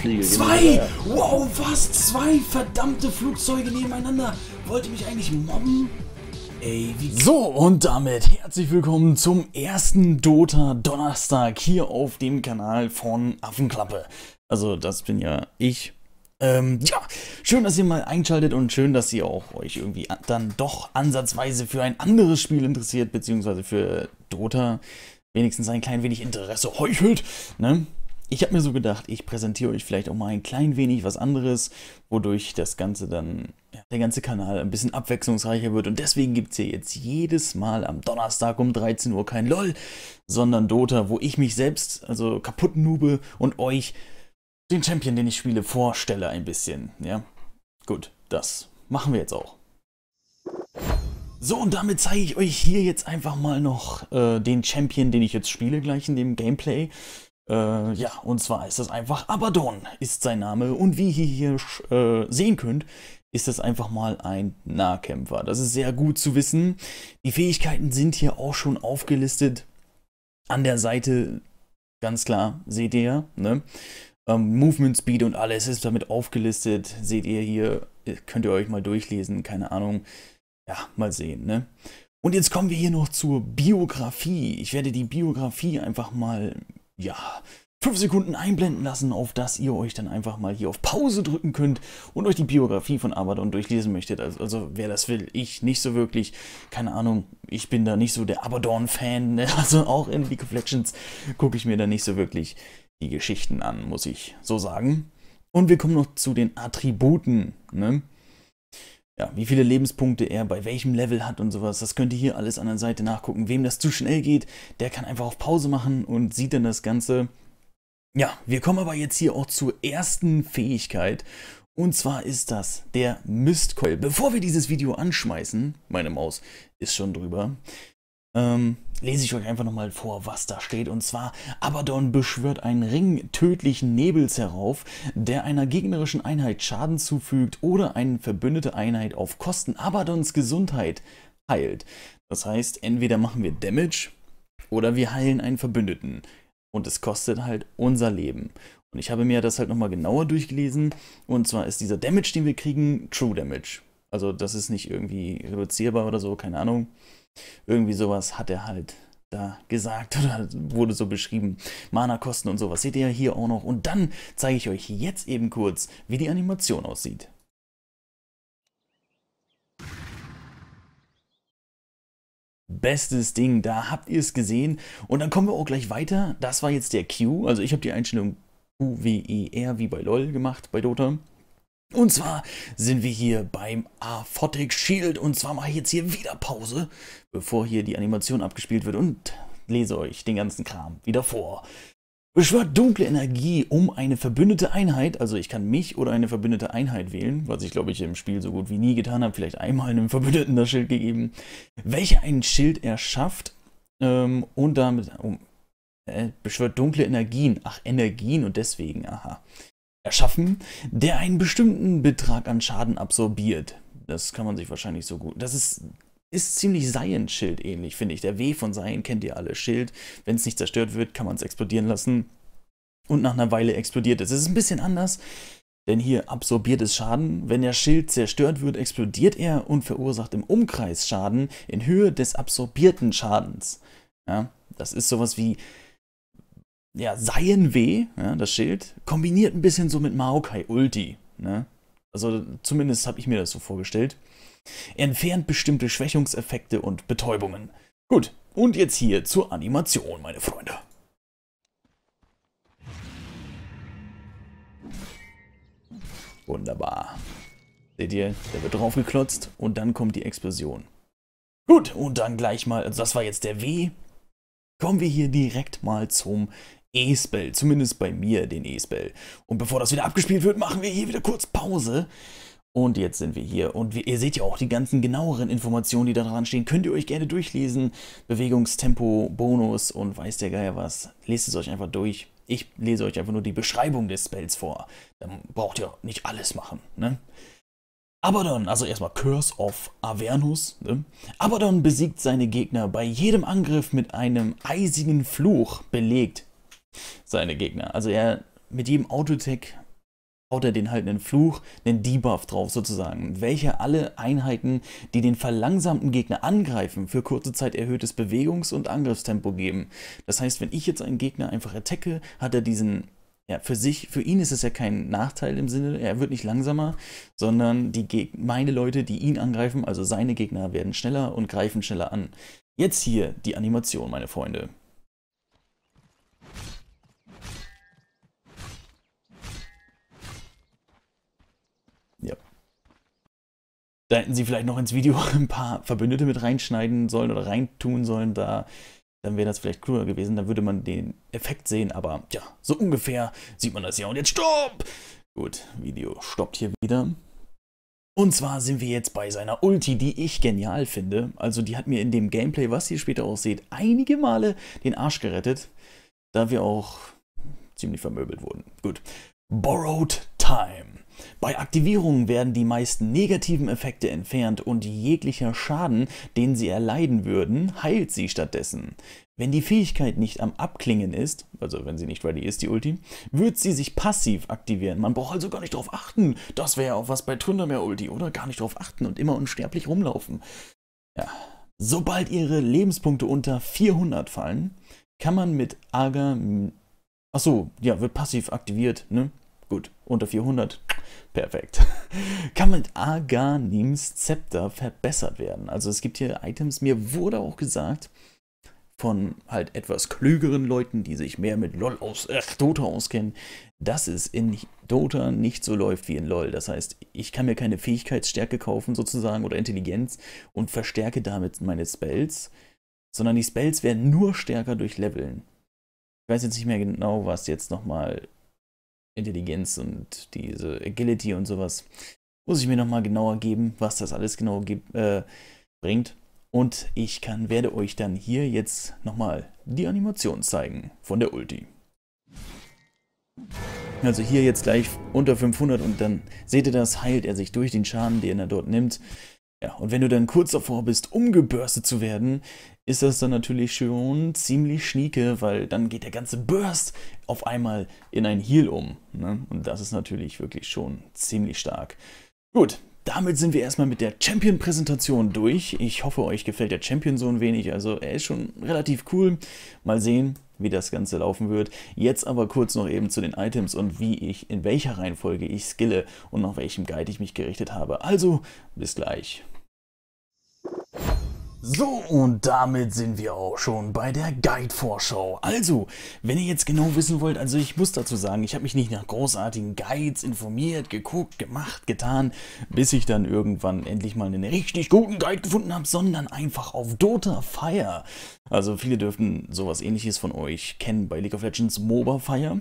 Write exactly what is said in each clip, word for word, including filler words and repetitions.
fliege. Zwei! Wow, was? Zwei verdammte Flugzeuge nebeneinander. Wollt ihr mich eigentlich mobben? Ey, wie... So, und damit herzlich willkommen zum ersten Dota Donnerstag hier auf dem Kanal von Affenklappe. Also, das bin ja ich. Ähm, ja, schön, dass ihr mal einschaltet und schön, dass ihr auch euch irgendwie dann doch ansatzweise für ein anderes Spiel interessiert, beziehungsweise für Dota wenigstens ein klein wenig Interesse heuchelt, ne? Ich habe mir so gedacht, ich präsentiere euch vielleicht auch mal ein klein wenig was anderes, wodurch das Ganze dann, ja, der ganze Kanal ein bisschen abwechslungsreicher wird. Und deswegen gibt es hier jetzt jedes Mal am Donnerstag um dreizehn Uhr kein LOL, sondern Dota, wo ich mich selbst, also kaputt nube und euch den Champion, den ich spiele, vorstelle ein bisschen. Ja, gut, das machen wir jetzt auch. So, und damit zeige ich euch hier jetzt einfach mal noch äh, den Champion, den ich jetzt spiele, gleich in dem Gameplay. Äh, ja, und zwar ist das einfach Abaddon, ist sein Name. Und wie ihr hier äh, sehen könnt, ist das einfach mal ein Nahkämpfer. Das ist sehr gut zu wissen. Die Fähigkeiten sind hier auch schon aufgelistet. An der Seite, ganz klar, seht ihr, ne? Ähm, Movement Speed und alles ist damit aufgelistet. Seht ihr hier, könnt ihr euch mal durchlesen, keine Ahnung. Ja, mal sehen, ne? Und jetzt kommen wir hier noch zur Biografie. Ich werde die Biografie einfach mal, ja, fünf Sekunden einblenden lassen, auf dass ihr euch dann einfach mal hier auf Pause drücken könnt und euch die Biografie von Abaddon durchlesen möchtet. Also, also wer das will, ich nicht so wirklich, keine Ahnung, ich bin da nicht so der Abaddon-Fan, ne? Also auch in League of Legends gucke ich mir da nicht so wirklich die Geschichten an, muss ich so sagen. Und wir kommen noch zu den Attributen, ne? Ja, wie viele Lebenspunkte er bei welchem Level hat und sowas, das könnt ihr hier alles an der Seite nachgucken. Wem das zu schnell geht, der kann einfach auf Pause machen und sieht dann das Ganze. Ja, wir kommen aber jetzt hier auch zur ersten Fähigkeit. Und zwar ist das der Mistcoil. Bevor wir dieses Video anschmeißen, meine Maus ist schon drüber, ähm, lese ich euch einfach nochmal vor, was da steht. Und zwar, Abaddon beschwört einen Ring tödlichen Nebels herauf, der einer gegnerischen Einheit Schaden zufügt oder eine verbündete Einheit auf Kosten Abaddons Gesundheit heilt. Das heißt, entweder machen wir Damage oder wir heilen einen Verbündeten. Und es kostet halt unser Leben. Und ich habe mir das halt nochmal genauer durchgelesen. Und zwar ist dieser Damage, den wir kriegen, True Damage. Also das ist nicht irgendwie reduzierbar oder so, keine Ahnung. Irgendwie sowas hat er halt da gesagt oder wurde so beschrieben. Mana-Kosten und sowas seht ihr ja hier auch noch. Und dann zeige ich euch jetzt eben kurz, wie die Animation aussieht. Bestes Ding, da habt ihr es gesehen. Und dann kommen wir auch gleich weiter. Das war jetzt der Q. Also ich habe die Einstellung Q W E R wie bei LOL gemacht, bei Dota. Und zwar sind wir hier beim Aphotic Shield. Und zwar mache ich jetzt hier wieder Pause, bevor hier die Animation abgespielt wird. Und lese euch den ganzen Kram wieder vor. Beschwört dunkle Energie um eine verbündete Einheit. Also ich kann mich oder eine verbündete Einheit wählen, was ich glaube ich im Spiel so gut wie nie getan habe. Vielleicht einmal einem Verbündeten das Schild gegeben. Welche ein Schild erschafft ähm, und damit um, äh, beschwört dunkle Energien. Ach, Energien und deswegen, aha. Erschaffen, der einen bestimmten Betrag an Schaden absorbiert. Das kann man sich wahrscheinlich so gut... Das ist, ist ziemlich Saiyan-Schild ähnlich, finde ich. Der W von Saiyan kennt ihr alle. Schild, wenn es nicht zerstört wird, kann man es explodieren lassen. Und nach einer Weile explodiert es. Es ist ein bisschen anders, denn hier absorbiert es Schaden. Wenn der Schild zerstört wird, explodiert er und verursacht im Umkreis Schaden in Höhe des absorbierten Schadens. Ja, das ist sowas wie... Ja, Saiyan W, ja, das Schild, kombiniert ein bisschen so mit Maokai Ulti. Ne? Also zumindest habe ich mir das so vorgestellt. Er entfernt bestimmte Schwächungseffekte und Betäubungen. Gut, und jetzt hier zur Animation, meine Freunde. Wunderbar. Seht ihr, der wird draufgeklotzt und dann kommt die Explosion. Gut, und dann gleich mal, also das war jetzt der W. Kommen wir hier direkt mal zum E-Spell, zumindest bei mir den E-Spell. Und bevor das wieder abgespielt wird, machen wir hier wieder kurz Pause. Und jetzt sind wir hier. Und wir, ihr seht ja auch die ganzen genaueren Informationen, die da dran stehen. Könnt ihr euch gerne durchlesen. Bewegungstempo, Bonus und weiß der Geier was. Lest es euch einfach durch. Ich lese euch einfach nur die Beschreibung des Spells vor. Dann braucht ihr nicht alles machen, ne? Abaddon, also erstmal Curse of Avernus. Ne? Abaddon besiegt seine Gegner bei jedem Angriff mit einem eisigen Fluch belegt. Seine Gegner. Also er mit jedem Autotech haut er den halt einen Fluch, einen Debuff drauf sozusagen, welcher alle Einheiten, die den verlangsamten Gegner angreifen, für kurze Zeit erhöhtes Bewegungs- und Angriffstempo geben. Das heißt, wenn ich jetzt einen Gegner einfach attacke, hat er diesen, ja, für sich, für ihn ist es ja kein Nachteil im Sinne, er wird nicht langsamer, sondern die Geg- meine Leute, die ihn angreifen, also seine Gegner, werden schneller und greifen schneller an. Jetzt hier die Animation, meine Freunde. Ja. Da hätten sie vielleicht noch ins Video ein paar Verbündete mit reinschneiden sollen oder reintun sollen, da, dann wäre das vielleicht cooler gewesen, dann würde man den Effekt sehen, aber ja, so ungefähr sieht man das ja. Und jetzt stopp! Gut, Video stoppt hier wieder. Und zwar sind wir jetzt bei seiner Ulti, die ich genial finde. Also die hat mir in dem Gameplay, was ihr später auch seht, einige Male den Arsch gerettet, da wir auch ziemlich vermöbelt wurden. Gut. Borrowed Time. Bei Aktivierungen werden die meisten negativen Effekte entfernt und jeglicher Schaden, den sie erleiden würden, heilt sie stattdessen. Wenn die Fähigkeit nicht am Abklingen ist, also wenn sie nicht ready ist, die Ulti, wird sie sich passiv aktivieren. Man braucht also gar nicht drauf achten. Das wäre ja auch was bei Tryndamere Ulti, oder? Gar nicht drauf achten und immer unsterblich rumlaufen. Ja. Sobald ihre Lebenspunkte unter vierhundert fallen, kann man mit Aga... Achso, ja, wird passiv aktiviert, ne? Gut, unter vierhundert, perfekt. Kann mit Aghanims Zepter verbessert werden. Also es gibt hier Items, mir wurde auch gesagt, von halt etwas klügeren Leuten, die sich mehr mit LoL aus, äh, Dota auskennen, dass es in Dota nicht so läuft wie in LoL. Das heißt, ich kann mir keine Fähigkeitsstärke kaufen sozusagen oder Intelligenz und verstärke damit meine Spells, sondern die Spells werden nur stärker durch Leveln. Ich weiß jetzt nicht mehr genau, was jetzt nochmal Intelligenz und diese Agility und sowas. Muss ich mir nochmal genauer geben, was das alles genau äh, bringt. Und ich kann, werde euch dann hier jetzt nochmal die Animation zeigen von der Ulti. Also hier jetzt gleich unter fünfhundert und dann seht ihr das, heilt er sich durch den Schaden, den er dort nimmt. Ja, und wenn du dann kurz davor bist, umgebürstet zu werden, ist das dann natürlich schon ziemlich schnieke, weil dann geht der ganze Burst auf einmal in ein Heal um. Ne? Und das ist natürlich wirklich schon ziemlich stark. Gut, damit sind wir erstmal mit der Champion-Präsentation durch. Ich hoffe, euch gefällt der Champion so ein wenig. Also er ist schon relativ cool. Mal sehen, wie das Ganze laufen wird. Jetzt aber kurz noch eben zu den Items und wie ich, in welcher Reihenfolge ich skille und nach welchem Guide ich mich gerichtet habe. Also, bis gleich. So, und damit sind wir auch schon bei der Guide-Vorschau. Also, wenn ihr jetzt genau wissen wollt, also ich muss dazu sagen, ich habe mich nicht nach großartigen Guides informiert, geguckt, gemacht, getan, bis ich dann irgendwann endlich mal einen richtig guten Guide gefunden habe, sondern einfach auf Dota Fire. Also viele dürften sowas Ähnliches von euch kennen bei League of Legends MOBA Fire.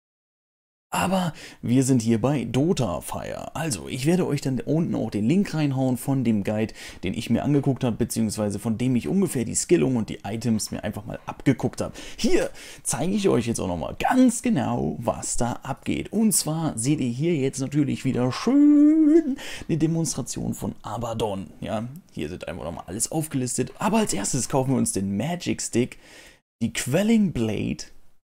Aber wir sind hier bei Dota Fire. Also, ich werde euch dann unten auch den Link reinhauen von dem Guide, den ich mir angeguckt habe, beziehungsweise von dem ich ungefähr die Skillung und die Items mir einfach mal abgeguckt habe. Hier zeige ich euch jetzt auch nochmal ganz genau, was da abgeht. Und zwar seht ihr hier jetzt natürlich wieder schön eine Demonstration von Abaddon. Ja, hier sind einfach nochmal alles aufgelistet. Aber als erstes kaufen wir uns den Magic Stick, die Quelling Blade,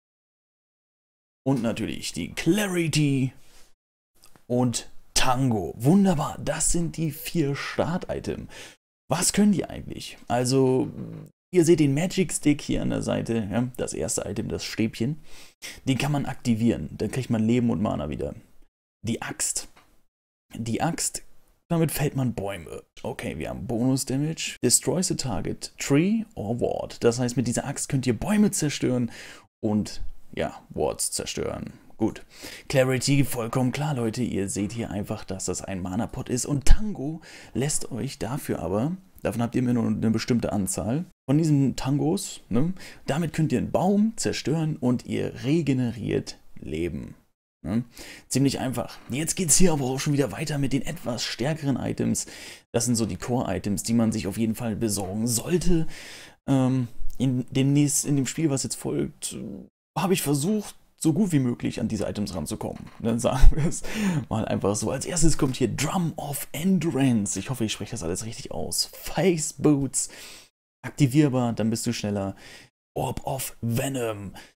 und natürlich die Clarity und Tango. Wunderbar, das sind die vier Start-Items. Was können die eigentlich? Also, ihr seht den Magic Stick hier an der Seite, ja, das erste Item, das Stäbchen. Den kann man aktivieren, dann kriegt man Leben und Mana wieder. Die Axt. Die Axt, damit fällt man Bäume. Okay, wir haben Bonus-Damage. Destroys a target, tree or ward. Das heißt, mit dieser Axt könnt ihr Bäume zerstören und ja, Wards zerstören. Gut. Clarity, vollkommen klar, Leute. Ihr seht hier einfach, dass das ein Mana-Pot ist. Und Tango lässt euch dafür aber, davon habt ihr immer nur eine bestimmte Anzahl, von diesen Tangos, ne? Damit könnt ihr einen Baum zerstören und ihr regeneriert Leben. Ne? Ziemlich einfach. Jetzt geht es hier aber auch schon wieder weiter mit den etwas stärkeren Items. Das sind so die Core-Items, die man sich auf jeden Fall besorgen sollte. Ähm, in, demnächst, in dem Spiel, was jetzt folgt, habe ich versucht, so gut wie möglich an diese Items ranzukommen. Dann sagen wir es mal einfach so. Als erstes kommt hier Drum of Endurance. Ich hoffe, ich spreche das alles richtig aus. Face Boots. Aktivierbar, dann bist du schneller. Orb of Venom.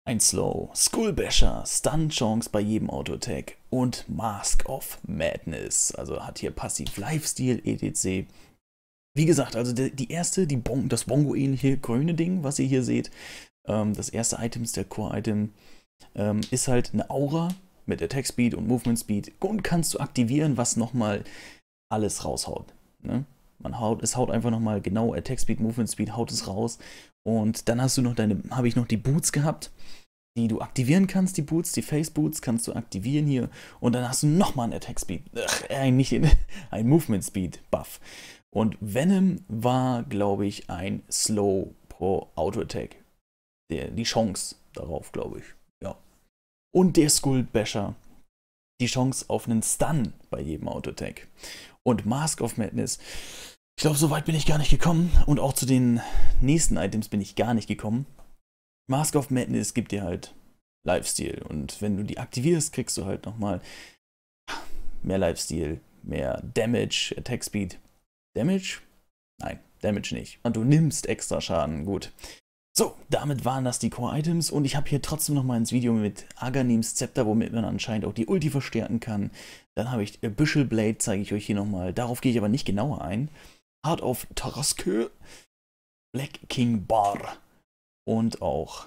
ein Slow, Skullbasher, Stun-Chance bei jedem Auto-Attack und Mask of Madness. Also hat hier passiv Lifesteal, et cetera. Wie gesagt, also die, die erste, die bon das Bongo-ähnliche grüne Ding, was ihr hier seht, ähm, das erste Item ist der Core-Item, ähm, ist halt eine Aura mit Attack Speed und Movement Speed und kannst du aktivieren, was nochmal alles raushaut. Ne? Man haut, es haut einfach nochmal genau Attack Speed, Movement Speed, haut es raus. Und dann hast du noch deine, habe ich noch die Boots gehabt, die du aktivieren kannst, die Boots, die Face Boots kannst du aktivieren hier. Und dann hast du nochmal einen Attack Speed, äh, nicht ein Movement Speed Buff. Und Venom war, glaube ich, ein Slow pro Auto Attack. Der, die Chance darauf, glaube ich. Ja. Und der Skullbasher, die Chance auf einen Stun bei jedem Auto Attack. Und Mask of Madness, ich glaube, so weit bin ich gar nicht gekommen. Und auch zu den nächsten Items bin ich gar nicht gekommen. Mask of Madness gibt dir halt Lifesteal. Und wenn du die aktivierst, kriegst du halt nochmal mehr Lifesteal, mehr Damage, Attack Speed. Damage? Nein, Damage nicht. Und du nimmst extra Schaden. Gut. So, damit waren das die Core-Items. Und ich habe hier trotzdem nochmal ins Video mit Aghanims Zepter, womit man anscheinend auch die Ulti verstärken kann. Dann habe ich Abyssal Blade, zeige ich euch hier nochmal. Darauf gehe ich aber nicht genauer ein. Heart of Tarrasque, Black King Bar und auch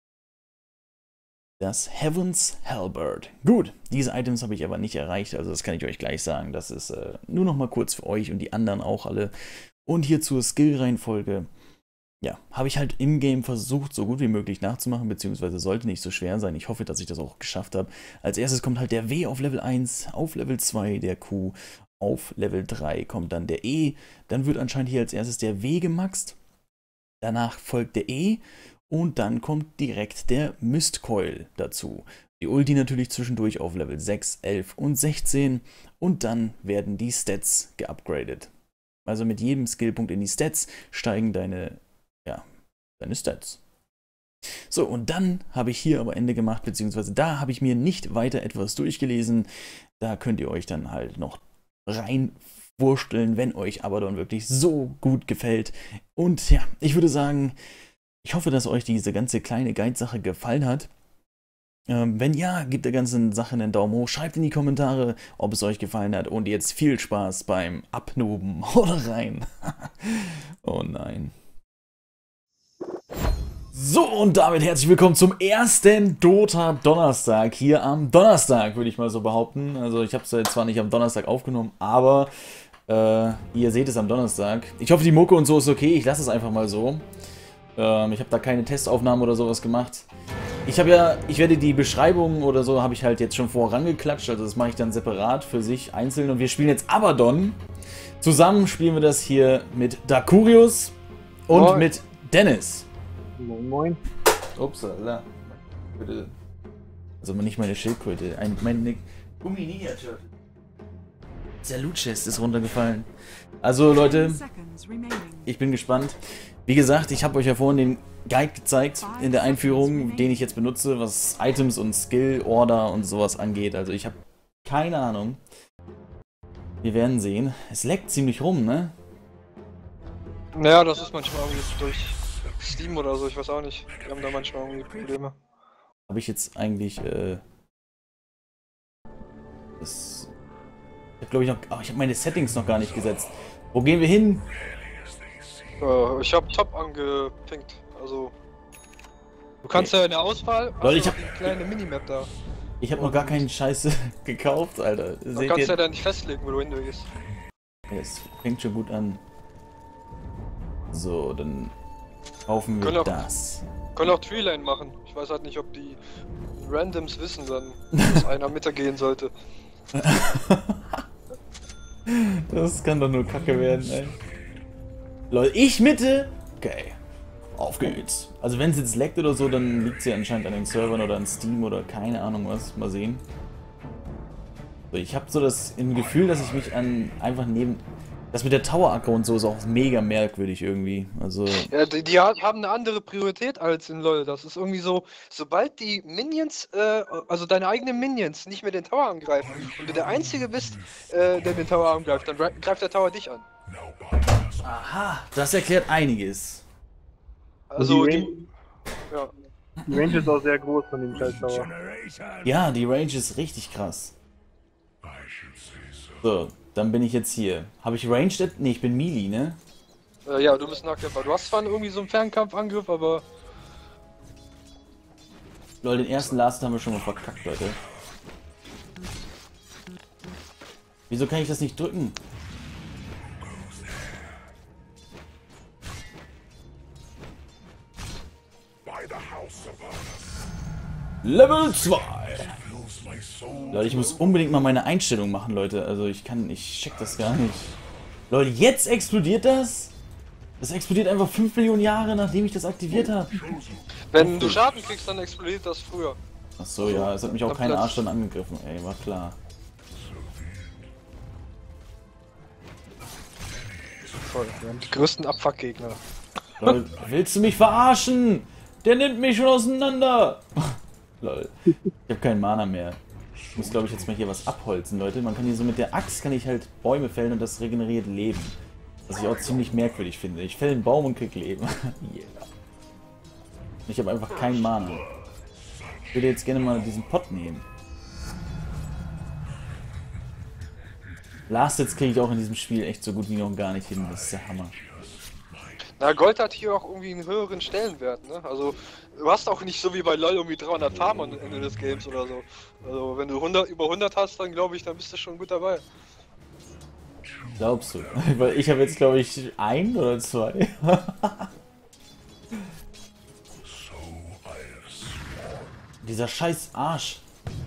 das Heaven's Halberd. Gut, diese Items habe ich aber nicht erreicht, also das kann ich euch gleich sagen. Das ist äh, nur noch mal kurz für euch und die anderen auch alle. Und hier zur Skill-Reihenfolge. Ja, habe ich halt im Game versucht, so gut wie möglich nachzumachen, beziehungsweise sollte nicht so schwer sein. Ich hoffe, dass ich das auch geschafft habe. Als erstes kommt halt der W auf Level eins, auf Level zwei der Q, auf Level drei kommt dann der E. Dann wird anscheinend hier als erstes der W gemaxt. Danach folgt der E. Und dann kommt direkt der Mistcoil dazu. Die Ulti natürlich zwischendurch auf Level sechs, elf und sechzehn. Und dann werden die Stats geupgradet. Also mit jedem Skillpunkt in die Stats steigen deine, ja, deine Stats. So, und dann habe ich hier aber Ende gemacht, beziehungsweise da habe ich mir nicht weiter etwas durchgelesen. Da könnt ihr euch dann halt noch reinwursteln, wenn euch Abaddon wirklich so gut gefällt. Und ja, ich würde sagen, ich hoffe, dass euch diese ganze kleine Guide-Sache gefallen hat. Ähm, wenn ja, gebt der ganzen Sache einen Daumen hoch, schreibt in die Kommentare, ob es euch gefallen hat. Und jetzt viel Spaß beim Abnuben. Haut rein. Oh nein. So, und damit herzlich willkommen zum ersten Dota Donnerstag. Hier am Donnerstag, würde ich mal so behaupten. Also ich habe es jetzt zwar nicht am Donnerstag aufgenommen, aber äh, ihr seht es am Donnerstag. Ich hoffe, die Mucke und so ist okay. Ich lasse es einfach mal so. Ähm, ich habe da keine Testaufnahmen oder sowas gemacht. Ich habe ja, ich werde die Beschreibung oder so, habe ich halt jetzt schon vorangeklatscht. Also das mache ich dann separat für sich einzeln. Und wir spielen jetzt Abaddon. Zusammen spielen wir das hier mit Dakurius und moin. Mit Dennis. Moin, moin. Upsala. Bitte. Also nicht meine Schildkröte, ein, meine Gummi-Ninja-Turtle. Der Loot-Chest ist runtergefallen. Also Leute, ich bin gespannt. Wie gesagt, ich habe euch ja vorhin den Guide gezeigt in der Einführung, den ich jetzt benutze, was Items und Skill, Order und sowas angeht. Also ich habe keine Ahnung. Wir werden sehen. Es leckt ziemlich rum, ne? Naja, das ist manchmal irgendwie durch Steam oder so, ich weiß auch nicht. Wir haben da manchmal irgendwie Probleme. Habe ich jetzt eigentlich, äh... Das... Ich habe glaube ich noch... Oh, ich habe meine Settings noch gar nicht gesetzt. Wo gehen wir hin? Uh, ich habe Top angepinkt, also... Du kannst okay. Ja in der Auswahl... Leute, ich habe eine kleine Minimap da. Ich habe noch gar keinen Scheiße gekauft, Alter. Du Seht kannst ihr? Ja da nicht festlegen, wo du hingehst. Es fängt schon gut an. So, dann kaufen wir können das. Auch, können auch Treeline machen. Ich weiß halt nicht, ob die Randoms wissen dann, dass einer Mitte gehen sollte. Das kann doch nur Kacke werden, ey. Leute, ich Mitte? Okay. Auf geht's. Also wenn es jetzt leckt oder so, dann liegt es ja anscheinend an den Servern oder an Steam oder keine Ahnung was. Mal sehen. So, ich habe so das im Gefühl, dass ich mich an einfach neben... Das mit der Tower-Acker und so ist auch mega merkwürdig irgendwie. Also... Ja, die, die haben eine andere Priorität als in LoL. Das ist irgendwie so, sobald die Minions, äh, also deine eigenen Minions nicht mehr den Tower angreifen und du der Einzige bist, äh, der den Tower angreift, dann greift der Tower dich an. Aha, das erklärt einiges. Also die, ja. Die Range ist auch sehr groß von dem Scheiß Tower. Ja, die Range ist richtig krass. So, dann bin ich jetzt hier. Habe ich Ranged? Ne, ich bin Melee, ne? Äh, ja, du bist Nahkämpfer. Du hast zwar irgendwie so einen Fernkampfangriff, aber... Leute, den ersten Last haben wir schon mal verkackt, Leute. Wieso kann ich das nicht drücken? Level zwei! Leute, ich muss unbedingt mal meine Einstellung machen, Leute. Also ich kann, ich check das gar nicht. Leute, jetzt explodiert das? Das explodiert einfach fünf Millionen Jahre, nachdem ich das aktiviert habe. Wenn du Schaden kriegst, dann explodiert das früher. Ach so, ja, es hat mich auch kein Arsch dann angegriffen, ey, war klar. Voll, wir haben die größten Abfuckgegner. Leute, willst du mich verarschen? Der nimmt mich schon auseinander. Lol. Ich habe keinen Mana mehr. Ich muss, glaube ich, jetzt mal hier was abholzen, Leute. Man kann hier so mit der Axt kann ich halt Bäume fällen und das regeneriert Leben. Was ich auch ziemlich merkwürdig finde. Ich fälle einen Baum und krieg Leben. Yeah. Ich habe einfach keinen Mana. Ich würde jetzt gerne mal diesen Pot nehmen. Last jetzt kriege ich auch in diesem Spiel echt so gut wie noch gar nicht hin. Das ist der Hammer. Na, Gold hat hier auch irgendwie einen höheren Stellenwert, ne? Also, du hast auch nicht so wie bei LoL irgendwie dreihundert Farm am Ende des Games oder so. Also, wenn du hundert, über hundert hast, dann glaube ich, dann bist du schon gut dabei. Glaubst du? Weil ich habe jetzt, glaube ich, ein oder zwei. Dieser scheiß Arsch.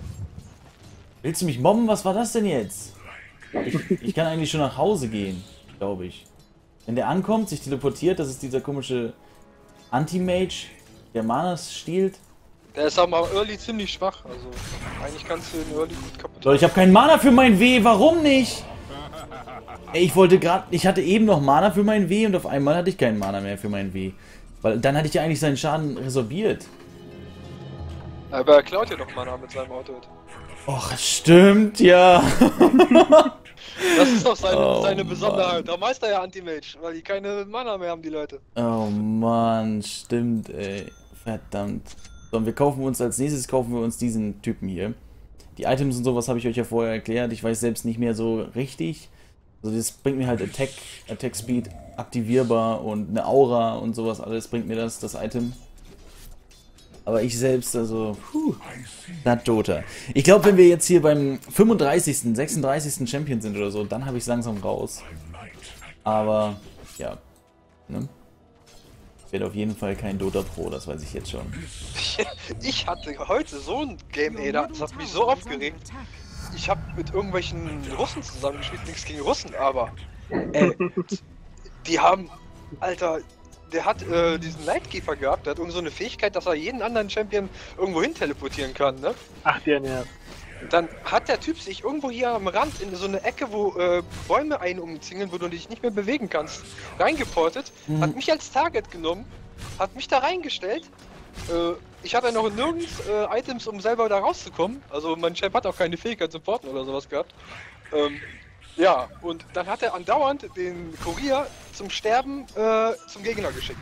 Willst du mich mobben? Was war das denn jetzt? Ich, ich kann eigentlich schon nach Hause gehen, glaube ich. Wenn der ankommt, sich teleportiert, das ist dieser komische Anti-Mage, der Mana stiehlt. Der ist aber Early ziemlich schwach, also eigentlich kannst du den Early gut kaputt. Leute, ich habe keinen Mana für mein W, warum nicht? Ey, ich wollte gerade, ich hatte eben noch Mana für mein W und auf einmal hatte ich keinen Mana mehr für mein W. Weil dann hatte ich ja eigentlich seinen Schaden resorbiert. Aber er klaut ja doch Mana mit seinem Auto. Och, stimmt, ja. Das ist doch seine, Oh, seine Besonderheit. Mann. Da Meister ja Anti-Mage, weil die keine Mana mehr haben, die Leute. Oh Mann, stimmt, ey. Verdammt. So, und wir kaufen uns als nächstes kaufen wir uns diesen Typen hier. Die Items und sowas habe ich euch ja vorher erklärt. Ich weiß selbst nicht mehr so richtig. Also das bringt mir halt Attack, Attack Speed aktivierbar und eine Aura und sowas alles bringt mir das, das Item. Aber ich selbst, also, puh, das Dota. Ich glaube, wenn wir jetzt hier beim fünfunddreißigsten, sechsunddreißigsten Champion sind oder so, dann habe ich es langsam raus. Aber, ja, ne? Ich werde auf jeden Fall kein Dota Pro, das weiß ich jetzt schon. Ich hatte heute so ein Game, ey, das hat mich so aufgeregt. Ich habe mit irgendwelchen Russen zusammengespielt, nichts gegen Russen, aber, ey, die haben, Alter, der hat äh, diesen Lightkeeper gehabt, der hat irgend so eine Fähigkeit, dass er jeden anderen Champion irgendwo hin teleportieren kann, ne? Ach, der nervt. Dann hat der Typ sich irgendwo hier am Rand in so eine Ecke, wo äh, Bäume einen umzingeln, wo du dich nicht mehr bewegen kannst, reingeportet, mhm. Hat mich als Target genommen, hat mich da reingestellt. Äh, ich hatte noch nirgends äh, Items, um selber da rauszukommen. Also mein Champ hat auch keine Fähigkeit zum Porten oder sowas gehabt. Ähm, ja, und dann hat er andauernd den Kurier zum Sterben äh, zum Gegner geschickt.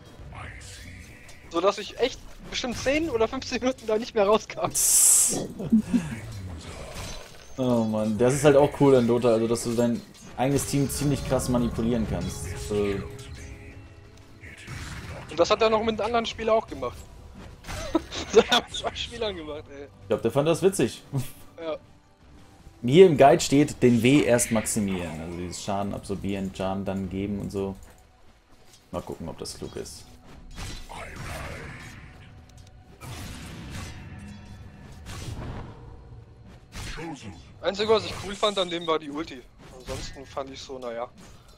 So dass ich echt bestimmt zehn oder fünfzehn Minuten da nicht mehr rauskam. Oh Mann, das ist halt auch cool an Dota, also dass du dein eigenes Team ziemlich krass manipulieren kannst. So. Und das hat er noch mit anderen Spielern auch gemacht. Das haben zwei Spielern gemacht, ey. Ich glaube, der fand das witzig. Ja. Hier im Guide steht, den W erst maximieren. Also dieses Schaden absorbieren, Schaden dann geben und so. Mal gucken, ob das klug ist. Einzige, was ich cool fand an dem, war die Ulti. Ansonsten fand ich so, naja.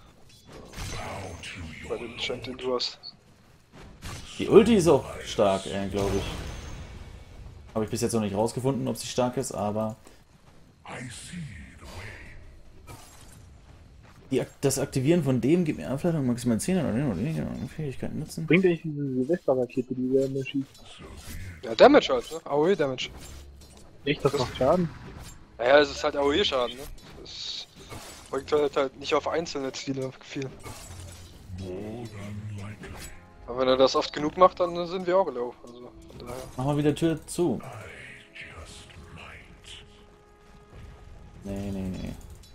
Bei dem Champ, den du hast. Die Ulti ist auch stark, äh, glaube ich. Habe ich bis jetzt noch nicht rausgefunden, ob sie stark ist, aber... Die, das Aktivieren von dem gibt mir Ableitung maximal zehn oder weniger Fähigkeiten nutzen. Bringt eigentlich diese Silvester-Rakete, die wir immer schießen? Ja, Damage halt, ne? A O E-Damage. Echt, das macht Schaden? Naja, es ist halt A O E-Schaden, ne? Das bringt halt, halt nicht auf einzelne Ziele viel. Aber wenn er das oft genug macht, dann sind wir auch low. Also, von daher. Mach mal wieder Tür zu. Nee, nee, nee.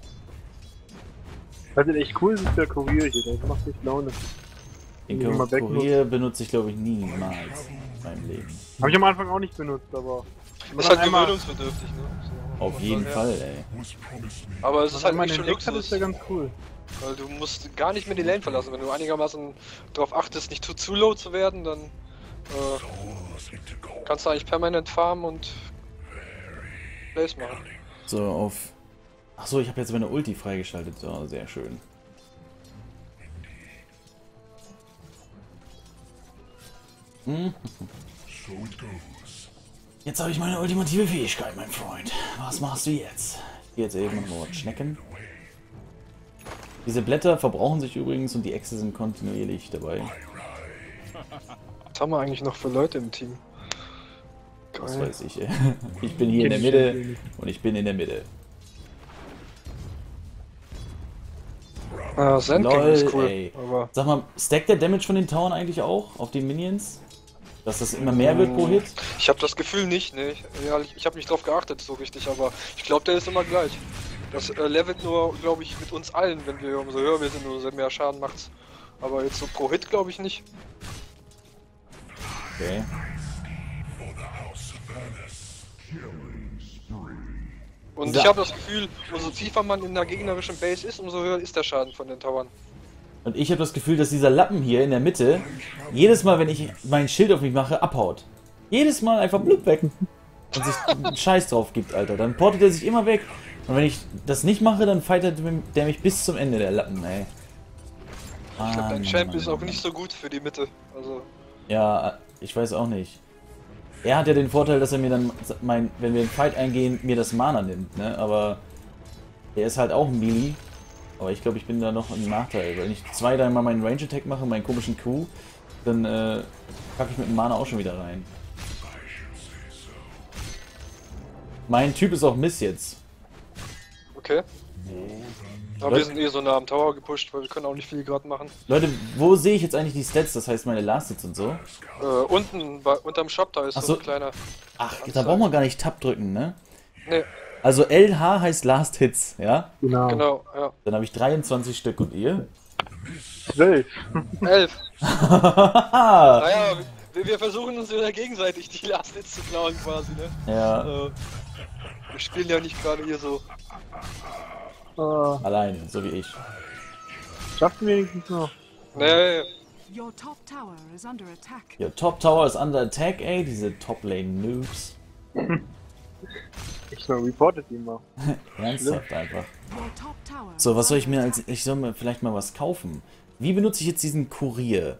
Was ist echt cool, ist der Kurier hier, das macht echt Laune. Den Den ich mal Kurier benutze ich glaube ich niemals in meinem Leben. Habe ich am Anfang auch nicht benutzt, aber... Ist halt gewöhnungsbedürftig, ne? So, Auf von jeden daher. Fall, ey. Aber es ist halt mein nicht schon Luxus ist Luxus. ja ganz cool. Weil du musst gar nicht mehr die Lane verlassen. Wenn du einigermaßen darauf achtest, nicht zu zu low zu werden, dann äh, kannst du eigentlich permanent farmen und Plays machen. So, auf... Achso, ich habe jetzt meine Ulti freigeschaltet. Oh, sehr schön. Hm. Jetzt habe ich meine ultimative Fähigkeit, mein Freund. Was machst du jetzt? Ich gehe jetzt eben nur schnecken. Diese Blätter verbrauchen sich übrigens und die Echse sind kontinuierlich dabei. Was haben wir eigentlich noch für Leute im Team? Das Geil. weiß ich. Ich bin hier in der Mitte und ich bin in der Mitte. Ah, Sandgang Lol, ist cool. ey. Aber Sag mal, stackt der Damage von den Towern eigentlich auch auf die Minions? Dass das immer mehr wird pro Hit? ich habe das Gefühl nicht, ne? Ich, ja, ich, ich habe nicht drauf geachtet so richtig, aber ich glaube, der ist immer gleich. Das äh, levelt nur, glaube ich, mit uns allen, wenn wir umso höher wir sind, umso mehr Schaden macht's. Aber jetzt so pro Hit glaube ich nicht. Okay. Und Ja. ich habe das Gefühl, umso tiefer man in der gegnerischen Base ist, umso höher ist der Schaden von den Towern. Und ich habe das Gefühl, dass dieser Lappen hier in der Mitte, jedes Mal, wenn ich mein Schild auf mich mache, abhaut. Jedes Mal einfach blub weg. Und sich einen Scheiß drauf gibt, Alter. Dann portet er sich immer weg. Und wenn ich das nicht mache, dann fightet der mich bis zum Ende, der Lappen, ey. Ich glaube, dein Mann, Champ Mann, ist auch Mann. nicht so gut für die Mitte. Also, Ja, ich weiß auch nicht. Er hat ja den Vorteil, dass er mir dann, mein, wenn wir einen Fight eingehen, mir das Mana nimmt, ne? Aber er ist halt auch ein Melee. Aber ich glaube, ich bin da noch im Nachteil. Wenn ich zwei, dreimal meinen Range Attack mache, meinen komischen Q, dann äh, packe ich mit dem Mana auch schon wieder rein. Mein Typ ist auch Miss jetzt. okay. Aber wir sind eh so nah am Tower gepusht, weil wir können auch nicht viel gerade machen. Leute, wo sehe ich jetzt eigentlich die Stats? Das heißt meine Last Hits und so? Äh, unten, bei, unterm Shop, da ist Ach so so. ein kleiner... Ach, da braucht man gar nicht Tab drücken, ne? Ne, Also L H heißt Last Hits, ja? Genau. genau, ja. Dann habe ich dreiundzwanzig Stück und ihr? zwölf. Elf. Haha! Naja, wir, wir versuchen uns ja gegenseitig die Last Hits zu klauen quasi, ne? Ja, Äh, wir spielen ja nicht gerade hier so... Ah, alleine, so wie ich. schaffen wir wenigstens noch. Nee, Your top tower is under attack. Ja, Top Tower ist under attack, ey, diese Top Lane Noobs. Ich mal reportet ihn mal. Ernsthaft einfach. Your top tower So, was is soll ich under mir als. attack. Ich soll mir vielleicht mal was kaufen. Wie benutze ich jetzt diesen Kurier?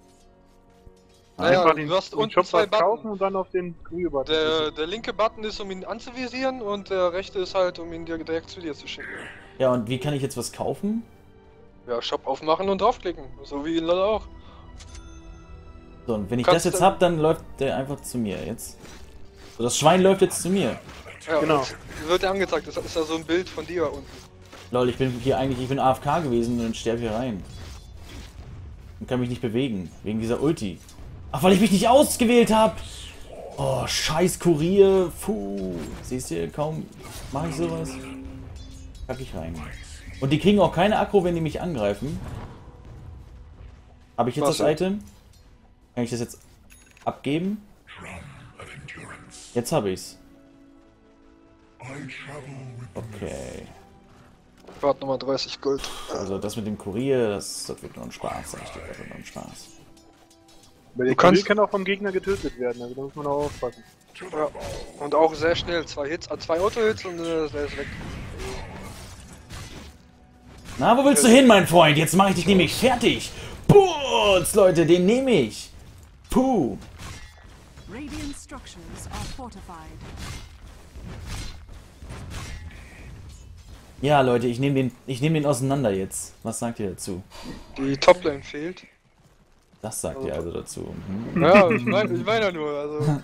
naja, Einfach den, du hast den unten Shop zwei was kaufen Button. und dann auf den Kurier-Button. Der, der linke Button ist, um ihn anzuvisieren und der rechte ist halt, um ihn dir direkt zu dir zu schicken. Ja, und wie kann ich jetzt was kaufen? Ja, Shop aufmachen und draufklicken, so wie in LoL auch. So, und wenn ich Kannst das jetzt du- hab, dann läuft der einfach zu mir jetzt. So, das Schwein läuft jetzt zu mir. Ja, Genau. und wird dir angezeigt, das ist ja so ein Bild von dir unten. Lol, ich bin hier eigentlich, ich bin A F K gewesen und sterbe hier rein. Und kann mich nicht bewegen, wegen dieser Ulti. Ach, weil ich mich nicht ausgewählt habe! Oh, scheiß Kurier, puh. Siehst du, kaum mache ich sowas. Kack ich rein. Und die kriegen auch keine Aggro, wenn die mich angreifen. Habe ich jetzt Was das denn? Item? Kann ich das jetzt abgeben? Jetzt habe ich's. Okay. Warte nochmal dreißig Gold. Also das mit dem Kurier, das, das wird nur ein Spaß, sag ich dir, das wird nur ein Spaß. Weil der Du kannst- Kurier kann auch vom Gegner getötet werden, also da muss man auch aufpassen. Ja. Und auch sehr schnell, zwei Hits, äh, zwei Auto-Hits und äh, der ist weg. Na, wo willst du hin, mein Freund? Jetzt mache ich dich nämlich fertig. Putz, Leute, den nehme ich. Puh. Radiant structures are fortified. Ja, Leute, ich nehme den, ich nehme den auseinander jetzt. Was sagt ihr dazu? Die Toplane fehlt. Das sagt ihr also dazu. Hm? Ja, ich meine ich mein ja nur, also.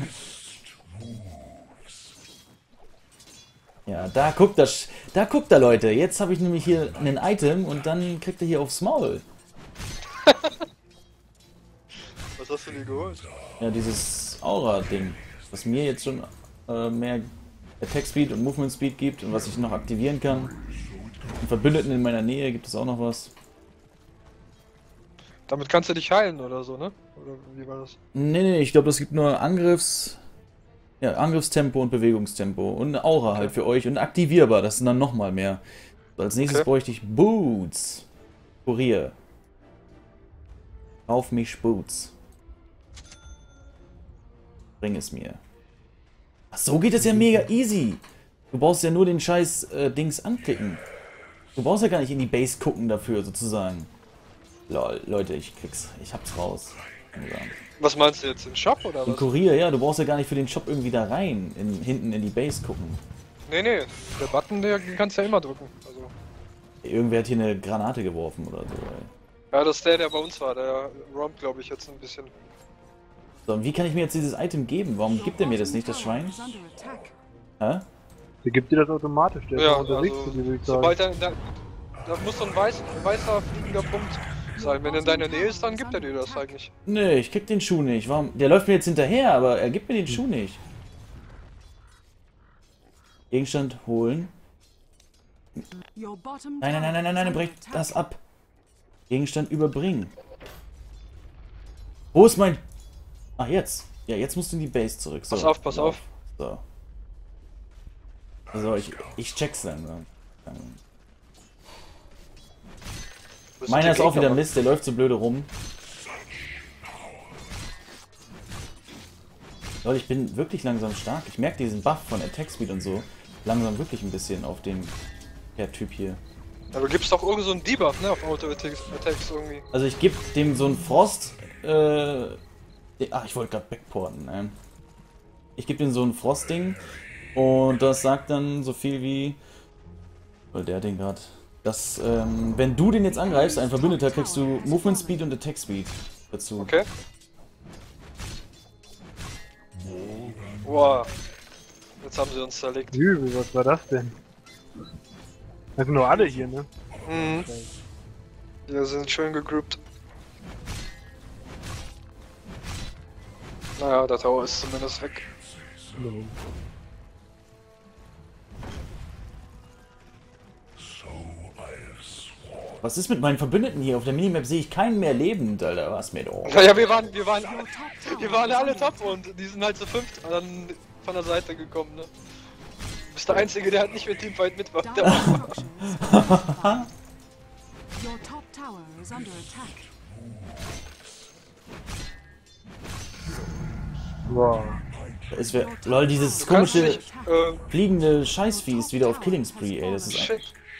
Ja, da guckt das, da guckt er, Leute. Jetzt habe ich nämlich hier ein Item und dann kriegt er hier aufs Maul. Was hast du dir geholt? Ja, dieses dieses Aura-Ding, was mir jetzt schon äh, mehr Attack Speed und Movement Speed gibt und was ich noch aktivieren kann. Und Verbündeten in meiner Nähe gibt es auch noch was. Damit kannst du dich heilen oder so, ne? Oder wie war das? Nee, nee, ich glaube, es gibt nur Angriffs... Ja, Angriffstempo und Bewegungstempo und eine Aura Okay. halt für euch und aktivierbar, das sind dann nochmal mehr. So, als nächstes Okay. bräuchte ich Boots. Kurier. Kauf mich Boots. Bring es mir. Ach, so geht es ja mega easy. Du brauchst ja nur den scheiß äh, Dings anklicken. Du brauchst ja gar nicht in die Base gucken dafür, sozusagen. Lol, Leute, ich krieg's. Ich hab's raus. Was meinst du jetzt? Im Shop oder Ein was? Kurier, ja, du brauchst ja gar nicht für den Shop irgendwie da rein, in, hinten in die Base gucken. Nee, nee. Der Button, der kannst du ja immer drücken. Also. Irgendwer hat hier eine Granate geworfen oder so, ey. Ja, das ist der, der bei uns war. Der rompt, glaube ich, jetzt ein bisschen. So, und wie kann ich mir jetzt dieses Item geben? Warum gibt er mir das nicht, das Schwein? Hä? Der gibt dir das automatisch, der ist Ja, auch unterwegs also, zu dir, würde ich sagen. sobald er in der, da muss so ein, weiß, ein weißer fliegender Punkt sein. Wenn er in deiner Nähe ist, dann gibt er dir das eigentlich. Nee, ich krieg den Schuh nicht. Warum? Der läuft mir jetzt hinterher, aber er gibt mir den Schuh nicht. Gegenstand holen. Your bottom Nein, nein, nein, nein, nein, nein, brecht das ab. Gegenstand überbringen. Wo ist mein... Ach, jetzt. Ja, jetzt musst du in die Base zurück. So, Pass auf, pass auf. So. Also, ich, ich check's dann. dann. Das Meiner die ist auch Gegner, wieder Mann. Mist, der läuft so blöde rum. Leute, ich bin wirklich langsam stark. Ich merke diesen Buff von Attack Speed und so langsam wirklich ein bisschen auf den der Typ hier. Aber du gibst doch irgend so einen Debuff, ne? Auf Auto-Attacks Attacks irgendwie. Also ich gebe dem so einen Frost... Äh, den, ach, ich wollte gerade backporten. Ne? Ich gebe dem so ein Frostding und das sagt dann so viel wie... Weil der den gerade... Dass, ähm, wenn du den jetzt angreifst, ein Verbündeter, kriegst du Movement Speed und Attack Speed dazu. Okay. Boah. Jetzt haben sie uns zerlegt. Übel, was war das denn? Das sind nur alle hier, ne? Mhm. Wir sind schön gegrouped. Naja, der Tower ist zumindest weg. Was ist mit meinen Verbündeten hier? Auf der Minimap sehe ich keinen mehr lebend, Alter. Was mit oh. Naja, wir waren, wir waren, wir waren alle top und die sind halt zu fünft dann von der Seite gekommen, ne? Du bist der Einzige, der halt nicht mit Teamfight mitmacht. Der Dire structures are fortified. Your top tower is under attack. Wow. Es wär, lol, dieses Du kannst komische nicht, äh, fliegende Scheißvieh ist wieder auf Killing Spree, ey. Das ist shit.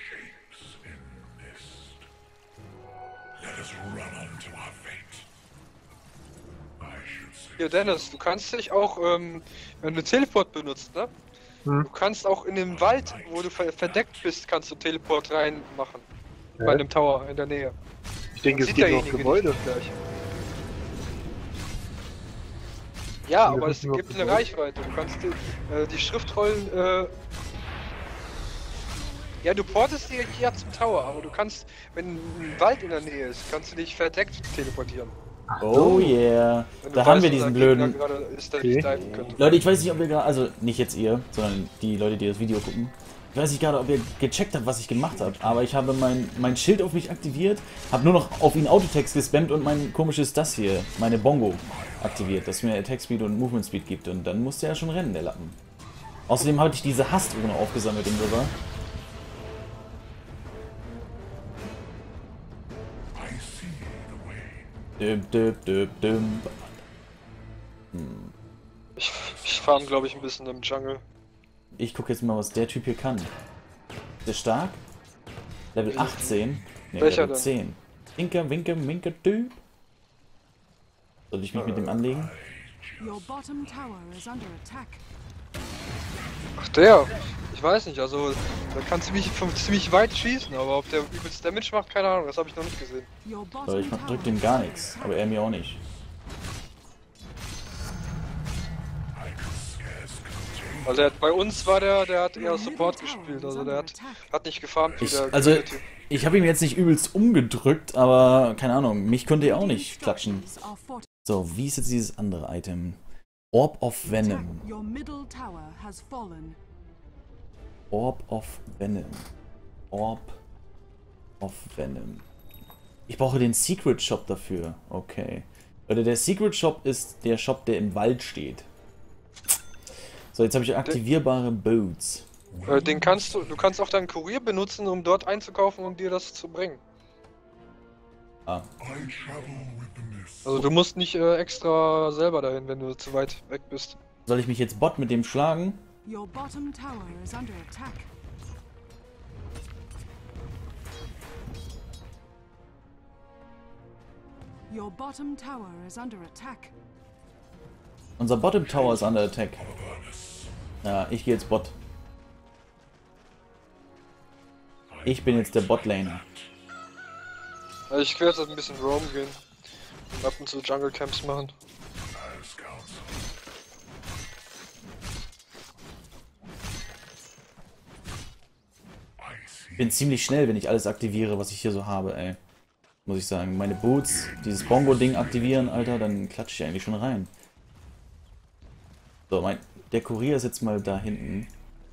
Hier, Dennis, du kannst dich auch, ähm, wenn du Teleport benutzt, ne? Hm. Du kannst auch in dem Wald, wo du ver verdeckt bist, kannst du Teleport reinmachen. Hä? Bei einem Tower in der Nähe. Ich denke, es Sieht geht nur auf derjenige Gebäude. nicht gleich. Ja, Wir aber es müssen nur gibt auf eine Gebäude. Reichweite. Du kannst die, äh, die Schriftrollen, äh, ja, du portest die ja zum Tower, aber du kannst, wenn ein Wald in der Nähe ist, kannst du dich verdeckt teleportieren. Oh yeah. Wenn du Da haben weißt, wir wo diesen der Gegner blöden... gerade ist, der Okay. dich diven könnte. Leute, ich weiß nicht, ob ihr gerade... Also, nicht jetzt ihr, sondern die Leute, die das Video gucken. Ich weiß nicht gerade, ob ihr gecheckt habt, was ich gemacht habe, aber ich habe mein, mein Schild auf mich aktiviert, habe nur noch auf ihn Autotext gespammt und mein komisches das hier, meine Bongo, aktiviert, das mir Attack Speed und Movement Speed gibt und dann musste er schon rennen, der Lappen. Außerdem habe ich diese Hassdrohne aufgesammelt im River. Düm, düm, düm, düm. Ich, ich farm, glaube ich, ein bisschen im Jungle. Ich gucke jetzt mal, was der Typ hier kann. Ist der stark? Level achtzehn? Ne, Welcher Level denn? zehn. Winker, winker, winker, Typ. Soll ich mich mit dem anlegen? Your bottom tower is under attack. Ach der, ich weiß nicht, also da kann ziemlich, von ziemlich weit schießen, aber ob der übelst Damage macht, keine Ahnung, das habe ich noch nicht gesehen. Your Weil bottom ich mach- tower drück dem gar nichts, aber er mir auch nicht. Also der, bei uns war der, der hat eher Your Support middle tower gespielt, is also under der hat, attack. hat nicht gefarmt wie Ich, der also, grüne Typ. ich habe ihm jetzt nicht übelst umgedrückt, aber keine Ahnung, mich konnte er auch nicht klatschen. Structures are fortified. So, wie ist jetzt dieses andere Item? Orb of Venom. Your middle tower has fallen. Orb of Venom. Orb of Venom. Ich brauche den Secret Shop dafür. Okay. Oder der Secret Shop ist der Shop, der im Wald steht. So, jetzt habe ich aktivierbare Boots. Äh, den kannst du, du kannst auch deinen Kurier benutzen, um dort einzukaufen und dir das zu bringen. Ah. Also du musst nicht äh, extra selber dahin, wenn du zu weit weg bist. Soll ich mich jetzt Bot mit dem schlagen? Your bottom tower is under attack. Your bottom tower is under attack. Unser Bottom Tower ist under attack. Ja, ich gehe jetzt Bot. Ich bin jetzt der Bot-Laner. Also ich werde jetzt ein bisschen Roam gehen. Und ab und zu Jungle Camps machen. Ich bin ziemlich schnell, wenn ich alles aktiviere, was ich hier so habe, ey. Muss ich sagen. Meine Boots, dieses Bongo-Ding aktivieren, Alter, dann klatsche ich eigentlich schon rein. So, mein, der Kurier ist jetzt mal da hinten.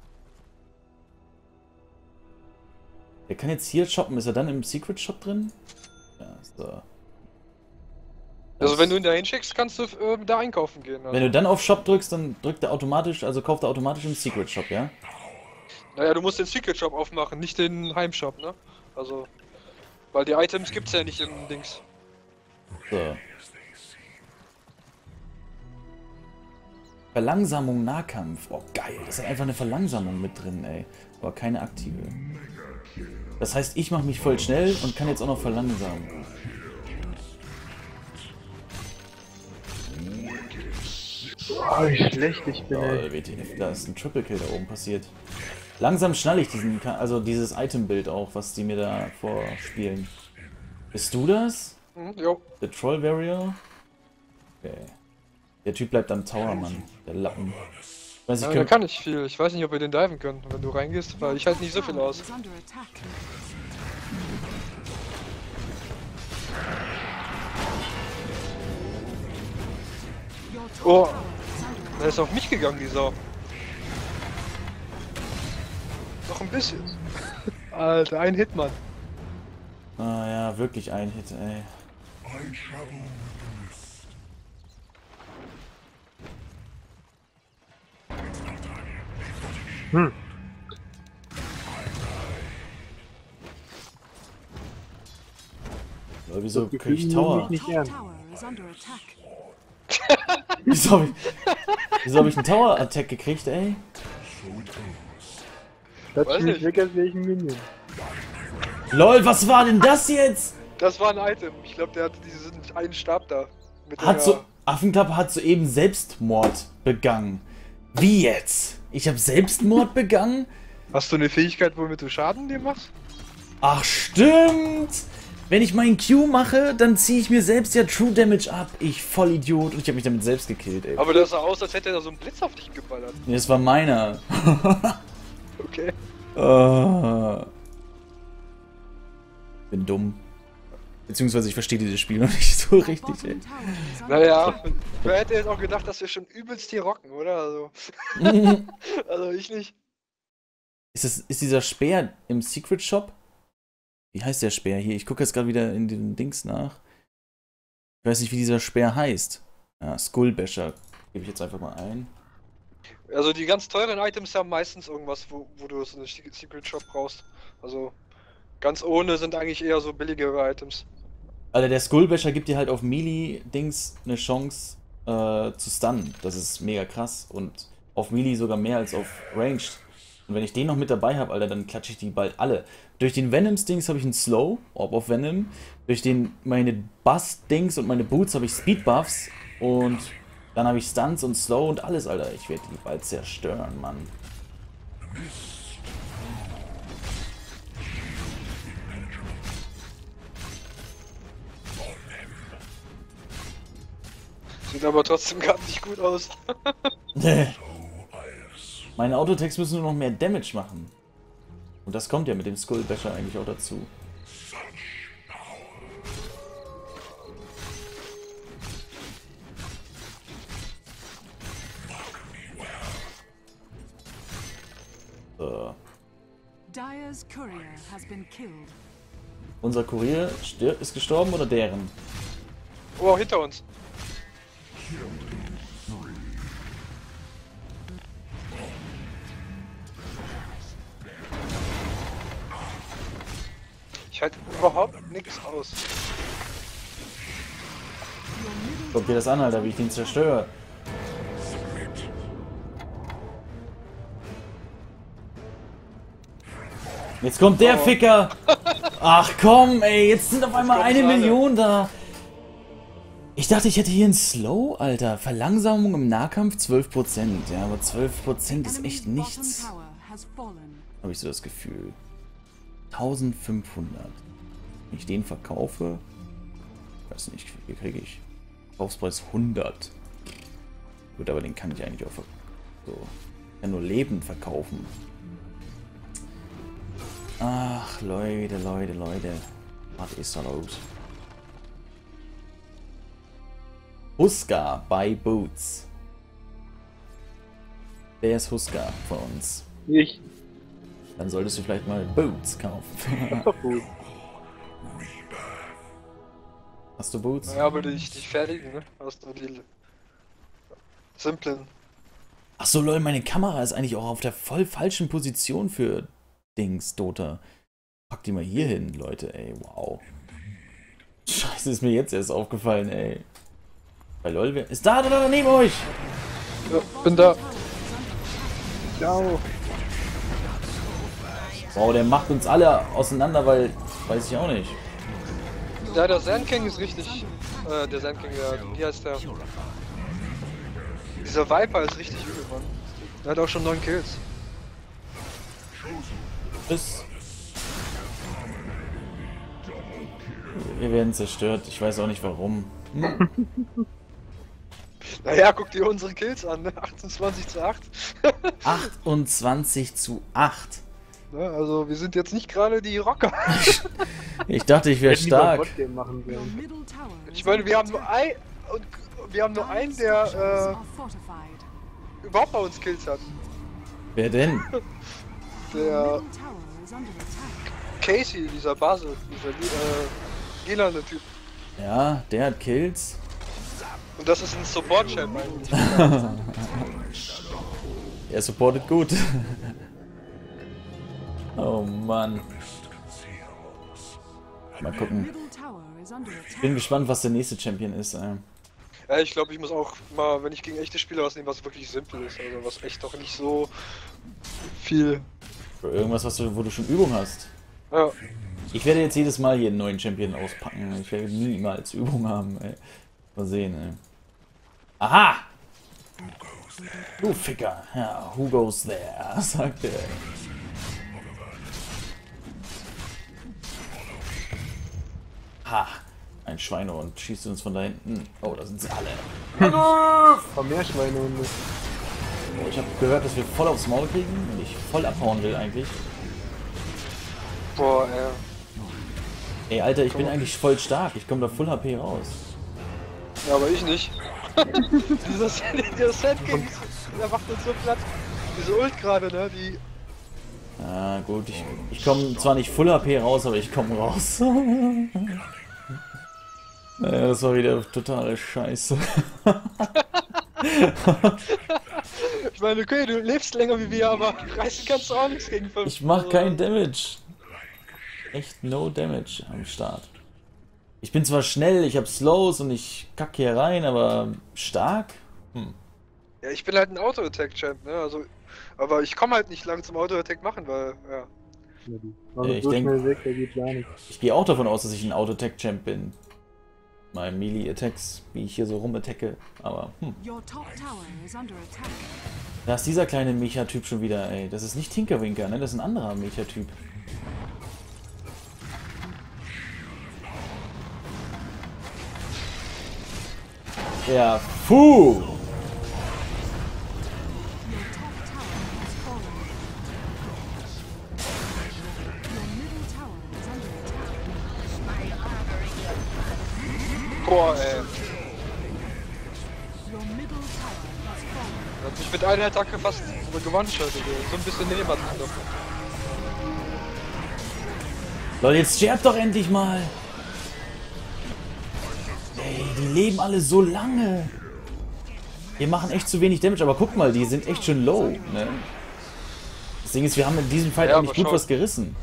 Der kann jetzt hier shoppen. Ist er dann im Secret Shop drin? Ja, so. Also wenn du ihn da hinschickst, kannst du äh, da einkaufen gehen. Also. Wenn du dann auf Shop drückst, dann drückt er automatisch, also kauft er automatisch im Secret Shop, ja? Naja, du musst den Secret Shop aufmachen, nicht den Heimshop, ne? Also, weil die Items gibt's ja nicht im Dings. So. Verlangsamung Nahkampf. Oh geil, das ist einfach eine Verlangsamung mit drin, ey. Aber keine aktive. Das heißt, ich mache mich voll schnell und kann jetzt auch noch verlangsamen. Oh, wie schlecht ich bin, Oh, ey. W T F, da ist ein Triple Kill da oben passiert. Langsam schnalle ich diesen, also dieses Itembild auch, was die mir da vorspielen. Bist du das? Mhm, jo. Der Troll Warrior? Okay. Der Typ bleibt am Tower, Mann. Der Lappen. Ich weiß, ich Ja, der könnte... kann nicht viel. Ich weiß nicht, ob wir den diven können, wenn du reingehst, weil ich halte nicht so viel aus. Is under attack. Your top Oh, tower is under der ist auf mich gegangen, die Sau. Noch ein bisschen. Alter, ein Hitman. Ah ja, wirklich ein Hit, ey. Hm. Aber wieso Das krieg Gefühl ich nehme Tower? ich nicht top ernst. tower is under attack. Wieso hab ich, wieso hab ich einen Tower-Attack gekriegt, ey? Das Weiß fühlt nicht. weg, als wäre ich ein Minion. LOL, was war denn das jetzt? Das war ein Item. Ich glaube, der hatte diesen einen Stab da. Mit Hat der- so... Affenklappe hat soeben Selbstmord begangen. Wie jetzt? Ich habe Selbstmord begangen? Hast du eine Fähigkeit, womit du Schaden dir machst? Ach, stimmt! Wenn ich meinen Q mache, dann ziehe ich mir selbst ja True Damage ab. Ich Vollidiot. Und ich habe mich damit selbst gekillt, ey. Aber das sah aus, als hätte er da so einen Blitz auf dich geballert. Nee, das war meiner. Okay. Ah. Bin dumm. Beziehungsweise ich verstehe dieses Spiel noch nicht so Your richtig, ey. bottom tower is under Naja, wer hätte jetzt auch gedacht, dass wir schon übelst hier rocken, oder? Also, also ich nicht. Ist, das, ist dieser Speer im Secret Shop? Wie heißt der Speer hier? Ich gucke jetzt gerade wieder in den Dings nach. Ich weiß nicht, wie dieser Speer heißt. Ja, Skullbasher. Gebe ich jetzt einfach mal ein. Also die ganz teuren Items haben meistens irgendwas, wo, wo du so einen Secret Shop brauchst. Also ganz ohne sind eigentlich eher so billigere Items. Alter, der Skullbasher gibt dir halt auf Melee-Dings eine Chance äh, zu stunnen. Das ist mega krass. Und auf Melee sogar mehr als auf Ranged. Und wenn ich den noch mit dabei habe, Alter, dann klatsche ich die bald alle. Durch den Venoms-Dings habe ich einen Slow, Orb of Venom. Durch den meine Bust-Dings und meine Boots habe ich Speed-Buffs. Und dann habe ich Stunts und Slow und alles, Alter. Ich werde die bald zerstören, Mann. Sieht aber trotzdem gar nicht gut aus. Meine Autotext müssen nur noch mehr Damage machen. Und das kommt ja mit dem Skullbasher eigentlich auch dazu. So. Dire's courier has been killed. Unser Kurier stir- ist gestorben oder deren? Oh, hinter uns. Ich halte überhaupt nichts aus. Guck dir das an, Alter, wie ich den zerstöre. Jetzt kommt der Oh. Ficker! Ach komm, ey, jetzt sind auf einmal kommen eine sie alle. Million da. Ich dachte, ich hätte hier einen Slow, Alter. Verlangsamung im Nahkampf zwölf Prozent. Ja, aber zwölf Prozent ist echt Enemy's nichts. bottom tower has fallen. Habe ich so das Gefühl. eintausendfünfhundert. Wenn ich den verkaufe, weiß nicht, wie kriege ich? Kaufpreis hundert. Gut, aber den kann ich eigentlich auch ver so. Ja, nur lebend verkaufen. Ach, Leute, Leute, Leute. Was ist da los? Huska bei Boots. Wer ist Huska von uns? Ich. Dann solltest du vielleicht mal Boots kaufen. Doch gut. Hast du Boots? Naja, aber die, die fertigen, ne? Hast du die simplen. Ach so, lol, meine Kamera ist eigentlich auch auf der voll falschen Position für Dings, Dota. Pack die mal hier hin, Leute, ey, wow. Scheiße, ist mir jetzt erst aufgefallen, ey. Bei LOL, wer ist da, da, da, neben euch? Ja, bin da. Ciao. Wow, der macht uns alle auseinander, weil, weiß ich auch nicht. Ja, der Sand King ist richtig. Äh, der Sand King, der, wie heißt der? Dieser Viper ist richtig übel, Mann. Der hat auch schon neun Kills. Tschüss. Wir werden zerstört, ich weiß auch nicht warum. Hm. Naja, guck dir unsere Kills an, ne? achtundzwanzig zu acht. achtundzwanzig zu acht. Ne, also, wir sind jetzt nicht gerade die Rocker. Ich dachte, ich wäre Hätten die mal stark. Botgame machen Your sollen. middle tower is Ich meine, under wir haben attack. nur ein. Und wir haben nur einen, Dire's structures der are fortified. äh, überhaupt bei uns Kills hat. Wer denn? Der Middle tower is under attack. Casey, dieser Basel, dieser äh, gelerne Typ. Ja, der hat Kills. Und das ist ein Support-Champ eigentlich. Er supportet gut. Oh Mann. Mal gucken. Middle tower is under attack. Bin gespannt, was der nächste Champion ist. Ey. Ja, ich glaube, ich muss auch mal, wenn ich gegen echte Spieler was nehmen, was wirklich simpel ist. Also was echt doch nicht so viel. Oder irgendwas, was du, wo du schon Übung hast. Ja. Ich werde jetzt jedes Mal hier einen neuen Champion auspacken. Ich werde niemals Übung haben. Ey. Mal sehen. Ey. Aha! Du Ficker. Ja, who goes there? Sagt er. Ha! Ein Schweinehund schießt uns von da hinten. Oh, da sind sie alle. Paar mehr Schweinehunde. Oh, ich habe gehört, dass wir voll aufs Maul kriegen und ich voll abhauen will eigentlich. Boah, ja. Ey, Alter, ich bin eigentlich voll stark. Ich komme da Full H P raus. Ja, aber ich nicht. dieser dieser Sand King, der macht uns so platt. Diese Ult gerade, ne? Die. Ah, gut, ich, ich komme zwar nicht Full H P raus, aber ich komme raus. Naja, das war wieder totale Scheiße. Ich meine, okay, du lebst länger wie wir, aber reißen kannst du auch nichts gegen fünf. Ich mach Also, keinen Damage. Echt no Damage am Start. Ich bin zwar schnell, ich hab Slows und ich kacke hier rein, aber stark? Hm. Ja, ich bin halt ein Auto-Attack-Champ, ne? Also, aber ich komme halt nicht lang zum Auto-Attack machen, weil, ja. Also Ja, ich so denk- schnell weg, der geht gar nicht. Ich gehe auch davon aus, dass ich ein Auto-Attack-Champ bin. Meine Melee-Attacks, wie ich hier so rumattacke, aber hm. Your top tower is under attack. Da ist dieser kleine Mecha-Typ schon wieder, ey. Das ist nicht Tinkerwinker, ne? Das ist ein anderer Mecha-Typ. Ja, puh! Your top tower has fallen. Your middle tower is under attack. Boah, ey. Your middle tower has fallen. Hat mich mit einer Attacke fast gewone-shot, so ein bisschen Leben hat man doch. Leute, jetzt sterbt doch endlich mal! Ey, die leben alle so lange! Wir machen echt zu wenig Damage, aber guck mal, die sind echt schon low, ne? Das Ding ist, wir haben in diesem Fight ja, eigentlich gut was gerissen.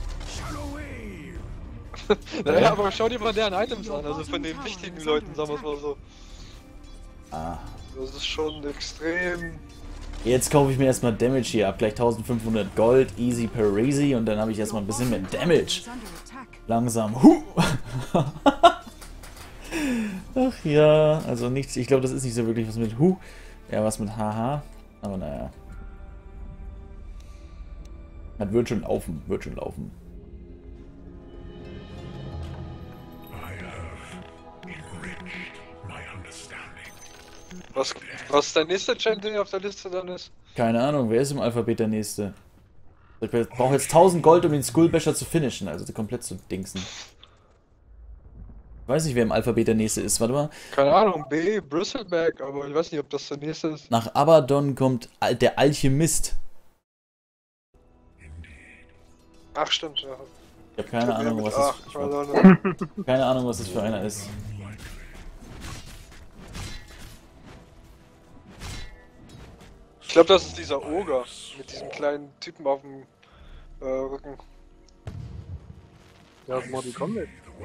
Naja, ja, aber schau dir mal deren Items an, also von den wichtigen Leuten, sagen wir es mal so. Ah. Das ist schon extrem... Jetzt kaufe ich mir erstmal Damage hier ab, gleich eintausendfünfhundert Gold, easy peasy und dann habe ich erstmal ein bisschen mehr Damage. Langsam. Huh. Ach ja, also nichts, ich glaube das ist nicht so wirklich was mit Hu, ja was mit Haha, aber naja. Das wird schon laufen, wird schon laufen. Was, was der nächste Champion auf der Liste dann ist? Keine Ahnung, wer ist im Alphabet der nächste? Ich brauche jetzt tausend Gold, um den Skullbasher zu finishen, also komplett zu dingsen. Ich weiß nicht, wer im Alphabet der nächste ist, warte mal. Keine Ahnung, B, Bristleback, aber ich weiß nicht, ob das der nächste ist. Nach Abaddon kommt Al der Alchemist. Ach, stimmt, ja. Ich habe keine Ahnung, was Ach, das ich weiß keine Ahnung, was das für einer ist. Ich glaube, das ist dieser Oger mit diesem kleinen Typen auf dem äh, Rücken. Ja, aus Mortal Kombat.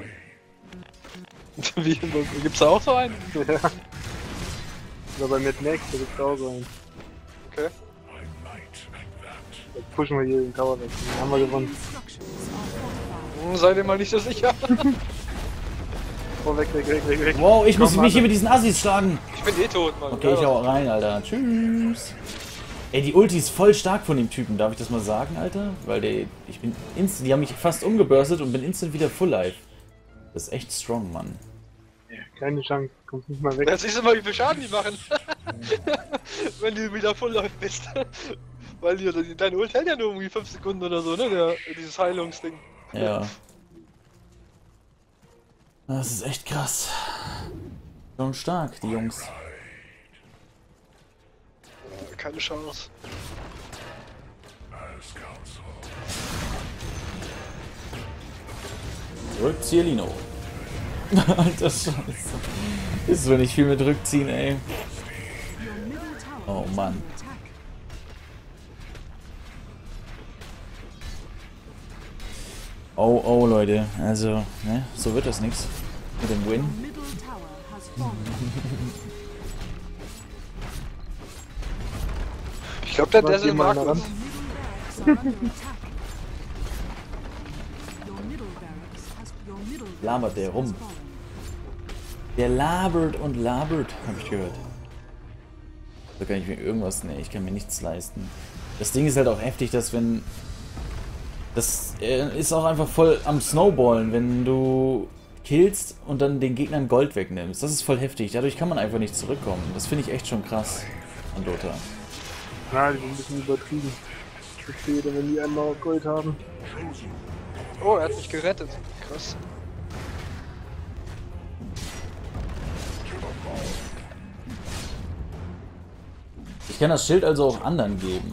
Wie, gibt's da auch so einen? Ja. Oder bei Mad Max, da gibt's auch so einen. Okay. Jetzt pushen wir hier den Tower weg. Den haben wir gewonnen. Hm, seid ihr mal nicht so sicher? Oh, weg, weg, weg, weg, weg. Wow, ich muss Komm, mich hier Mann. mit diesen Assis schlagen. Ich bin eh tot, Mann. Okay, ich hau rein, Alter. Tschüss. Ey, die Ulti ist voll stark von dem Typen, darf ich das mal sagen, Alter? Weil der, ich bin instant, die haben mich fast umgeburstet und bin instant wieder full life. Das ist echt strong, Mann. Ja, keine Chance, kommst nicht mal weg. Jetzt siehst du mal, wie viel Schaden die machen. Wenn du wieder voll läuft bist. Weil die, dein Ult hält ja nur irgendwie fünf Sekunden oder so, ne? Der, dieses Heilungsding. Ja. Das ist echt krass. Schon stark, die Jungs. Keine Chance. Rückzieher Lino. Alter Scheiße. Ist so nicht viel mit Rückziehen, ey. Oh Mann. Oh, oh, Leute. Also, ne? So wird das nichts. Mit dem Win. Ich glaube, der Was, Dazzle geh mal mag nah uns. Labert der rum. Der labert und labert, hab ich gehört. Da kann ich mir irgendwas... Ne, ich kann mir nichts leisten. Das Ding ist halt auch heftig, dass wenn... Das äh, ist auch einfach voll am Snowballen, wenn du killst und dann den Gegnern Gold wegnimmst. Das ist voll heftig. Dadurch kann man einfach nicht zurückkommen. Das finde ich echt schon krass an Dota. Ja, die sind ein bisschen übertrieben. Ich verstehe, wenn die einmal Gold haben. Oh, er hat mich gerettet. Krass. Ich kann das Schild also auch anderen geben.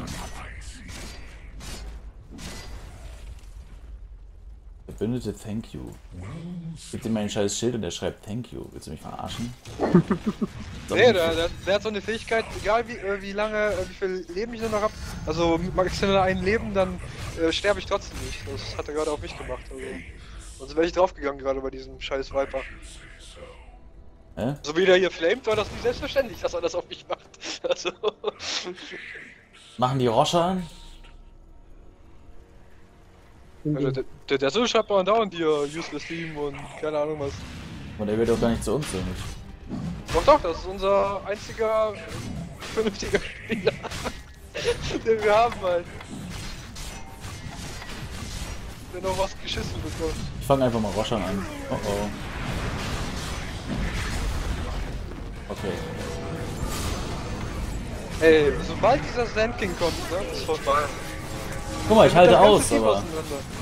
Verbündete, thank you. Gib ihm mein scheiß Schild und er schreibt thank you. Willst du mich verarschen? Nee, der, der, der hat so eine Fähigkeit, egal wie, äh, wie lange, äh, wie viel Leben ich nur noch hab, also maximal ein Leben, dann äh, sterbe ich trotzdem nicht. Das hat er gerade auf mich gemacht. Also. Sonst wäre ich draufgegangen gerade bei diesem scheiß Viper. Hä? So wie der hier flamet, war das nicht selbstverständlich, dass er das auf mich macht. Also. Machen die Roschan? Also der, der, der so schreibt man dauernd hier Useless Team und keine Ahnung was. Und der wird doch gar nicht zu uns, oder nicht? Doch, doch, das ist unser einziger vernünftiger Spieler, den wir haben halt. Der noch was geschissen bekommt. Ich fange einfach mal Roschan an. Oh oh. Okay. Ey, sobald dieser Sand King kommt, ne, ist vorbei. Guck mal, ich halte aus, aber... Naja.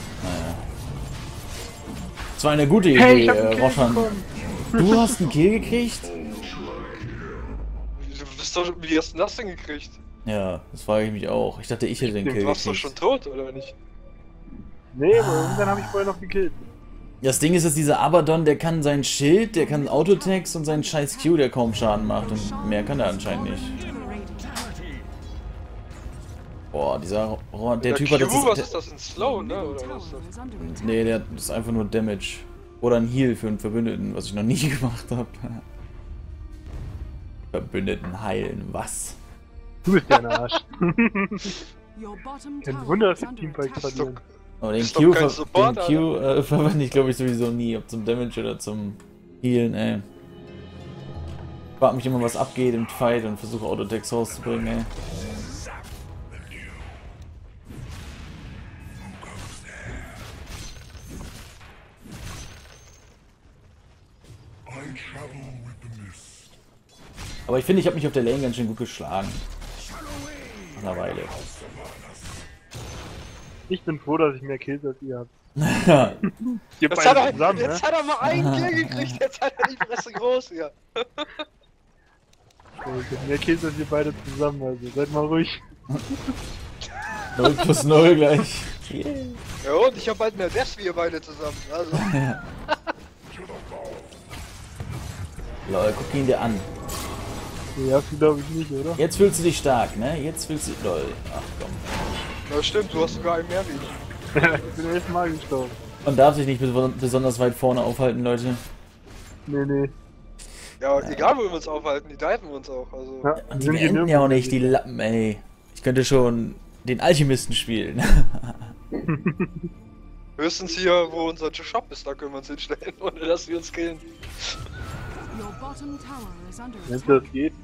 Das war eine gute Idee, Hey, ich hab einen äh, Kill Roschan. bekommen. Du hast einen Kill gekriegt? Du bist doch, wie hast du das denn gekriegt? Ja, das frage ich mich auch. Ich dachte, ich hätte den Kill Du warst doch gekriegt. schon tot, oder nicht? Nee, aber irgendwann habe ich vorher noch gekillt. Das Ding ist, dass dieser Abaddon, der kann sein Schild, der kann Autotext und seinen scheiß Q, der kaum Schaden macht. Und mehr kann er anscheinend nicht. Boah, dieser... Oh, der, der Typ Q, hat jetzt... was ist das? Ein Slow, ne? Oder was ist das? Nee, der das ist einfach nur Damage. Oder ein Heal für einen Verbündeten, was ich noch nie gemacht habe. Verbündeten heilen, was? Du bist ja ein Arsch. Your bottom Kein tower Wunder, dass is die under Teamfights attack. verlieren. Aber den Ist doch Q, kein ver Support, den Q äh, verwende ich glaube ich sowieso nie, ob zum Damage oder zum Healen, ey. Ich frag mich immer, was abgeht im Fight und versuche Autotext rauszubringen, ey. Aber ich finde, ich habe mich auf der Lane ganz schön gut geschlagen. Nach einer Weile. Ich bin froh, dass ich mehr Kills als ihr habt. Ja. Ihr Jetzt hat, beide er, zusammen, jetzt ne? hat er mal einen Kill gekriegt, jetzt hat er die Fresse groß hier. Ich hab mehr Kills als ihr beide zusammen, also seid mal ruhig. null plus null gleich. Yeah. Ja und ich hab bald mehr Deaths wie ihr beide zusammen. Also. Lol, guck ihn dir an. Nee, hast du glaube ich nicht, oder? Jetzt fühlst du dich stark, ne? Jetzt fühlst du... Lol, ach komm. Ja stimmt, du hast sogar einen mehr wie ich. Ich bin elfmal gestorben. Man darf sich nicht bes- besonders weit vorne aufhalten, Leute. Nee, nee. Ja, egal wo wir uns aufhalten, die diven uns auch. Also. Ja, Und die sind hier beenden ja auch nirgendwo nicht, die Lappen, ey. Ich könnte schon den Alchemisten spielen. Höchstens hier, wo unser Shop ist, da können wir uns hinstellen, ohne dass wir uns killen. Your bottom tower is under Wenn attack. das geht.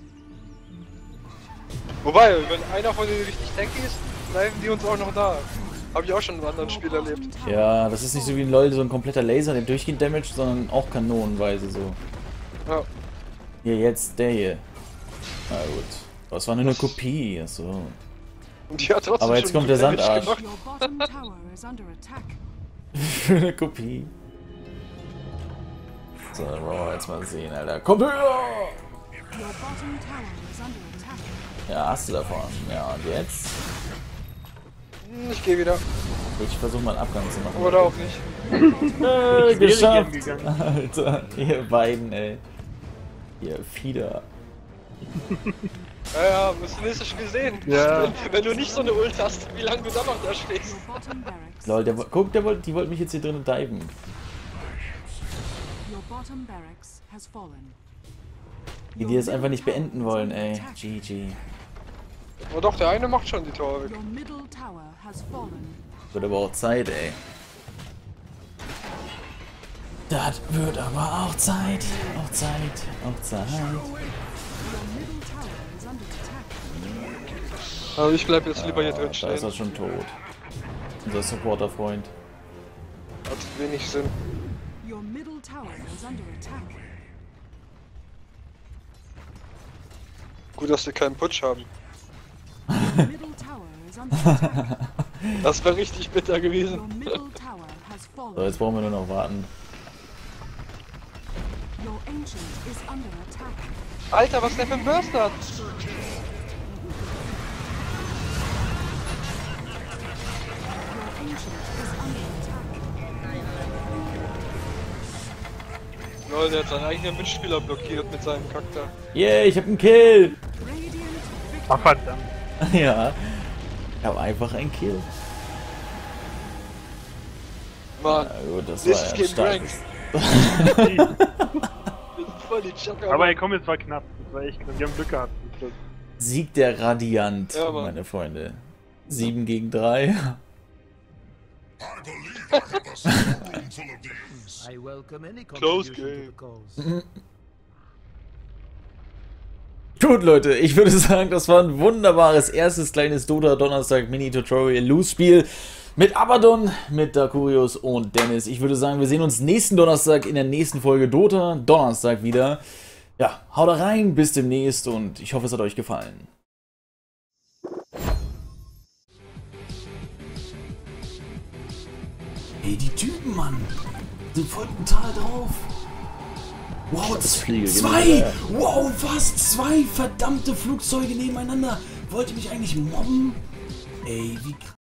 Wobei, wenn einer von denen richtig tanky ist, bleiben die uns auch noch da. Hab ich auch schon in einem anderen Spiel erlebt. Ja, das ist nicht so wie ein LoL, so ein kompletter Laser, der durchgehend damage, sondern auch kanonenweise so. Ja. Hier, jetzt der hier. Na gut. Das war nur eine Kopie, achso. Und die hat trotzdem Aber jetzt schon kommt der Damage Sandarsch. gemacht. Your bottom tower is under attack. Für eine Kopie. So, dann wollen wir jetzt mal sehen, Alter. Komm höher! Your bottom tower is under attack. Ja, hast du davon. Ja, und jetzt? Hm, Ich geh wieder. Ich versuche mal einen Abgang zu machen. Oder auch nicht. Äh, Ich wäre geschafft! gern gegangen. Alter, ihr beiden, ey. Ihr Fieder. Ja, ja, hast du nächstes Spiel sehen. Ja. Wenn, wenn du nicht so eine Ult hast, wie lange du da noch da stehst. Your bottom barracks. Lol, der, wo- guck, der wollt, die wollten mich jetzt hier drinnen diven. Your bottom barracks has fallen. Die, die es einfach nicht beenden wollen, ey. G G. Oh doch, der eine macht schon die Tore weg. Your middle tower has fallen. Wird aber auch Zeit, ey. Das wird aber auch Zeit. Auch Zeit. Auch Zeit. Your middle tower is under attack. Also ich bleib jetzt lieber hier drin Da ist er stehen. schon tot. Unser Supporter-Freund. Hat wenig Sinn. Your middle tower is under attack. Gut, dass wir keinen Putsch haben. Your middle tower is under attack. Das wäre richtig bitter Your gewesen. middle tower has So, fallen. jetzt brauchen wir nur noch warten. Your ancient is under attack. Alter, was der für ein Burst hat! Your ancient is under attack. Lol, der hat seinen eigenen Mitspieler blockiert mit seinem Charakter. Yeah, ich hab einen Kill! Radiant victory. Ach verdammt. Ja. Ich hab einfach einen Kill. Mann, Na gut, das This war is ja Game stark. Ranks. wir sind voll die Joker. Aber ey, komm, jetzt war knapp. Das war echt knapp. Wir haben Glück gehabt. Sieg der Radiant, Ja, Mann. meine Freunde. sieben gegen drei. I welcome any Close contribution to game. the cause. Gut, Leute, ich würde sagen, das war ein wunderbares erstes kleines Dota Donnerstag Mini-Tutorial Loose-Spiel mit Abaddon, mit Dakurios und Dennis. Ich würde sagen, wir sehen uns nächsten Donnerstag in der nächsten Folge Dota Donnerstag wieder. Ja, haut rein, bis demnächst und ich hoffe, es hat euch gefallen. Ey, die Typen, Mann. Sind voll brutal drauf. Wow, Das Fliege zwei! Wow, was? Zwei verdammte Flugzeuge nebeneinander. Wollt ihr mich eigentlich mobben? Ey, wie